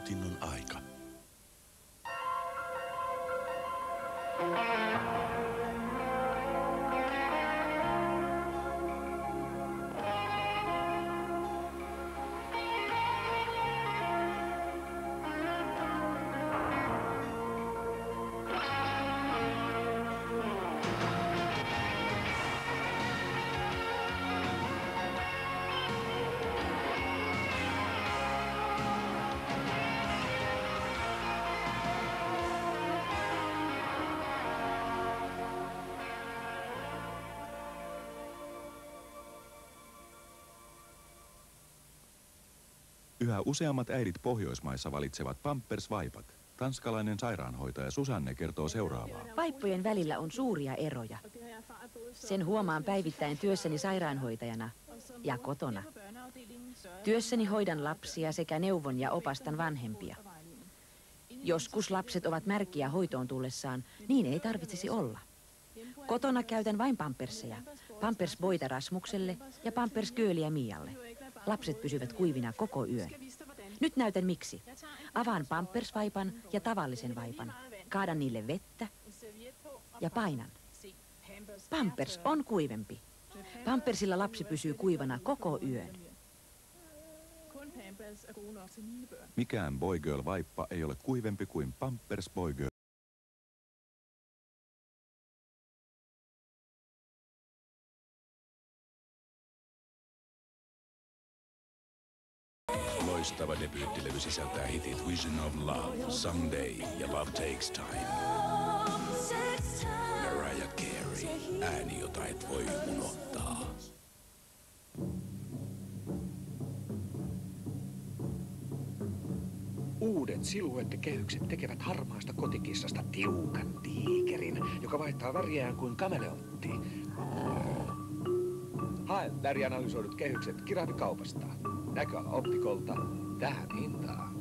nautinnon aika. Yhä useammat äidit Pohjoismaissa valitsevat Pampers-vaipat. Tanskalainen sairaanhoitaja Susanne kertoo seuraavaa. Vaippojen välillä on suuria eroja. Sen huomaan päivittäin työssäni sairaanhoitajana ja kotona. Työssäni hoidan lapsia sekä neuvon ja opastan vanhempia. Joskus lapset ovat märkiä hoitoon tullessaan, niin ei tarvitsisi olla. Kotona käytän vain pamperseja. Pampers Boyta Rasmukselle ja Pampers Girliä Mialle. Lapset pysyvät kuivina koko yön. Nyt näytän miksi. Avaan pampersvaipan ja tavallisen vaipan. Kaadan niille vettä ja painan. Pampers on kuivempi. Pampersilla lapsi pysyy kuivana koko yön. Mikään Boygirl-vaippa ei ole kuivempi kuin Pampers Boygirl. Loistava debyyttilevy sisältää hitit Vision of Love, Someday ja Love Takes Time. Mariah Carey, ääni jota et voi unohtaa. Uudet siluettikehykset tekevät harmaasta kotikissasta tiukan tiikerin, joka vaihtaa väriään kuin kameleontti. Hae värianalysoidut kehykset kirahvikaupasta. Näköala optikolta tähän hintaan.